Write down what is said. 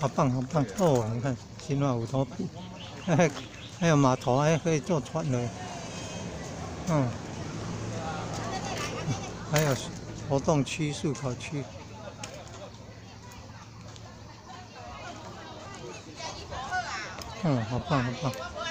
好棒好棒哦！你看金华五头埔，还有码头，还可以坐船了。嗯，还有活动区、漱口区。嗯，好棒好棒。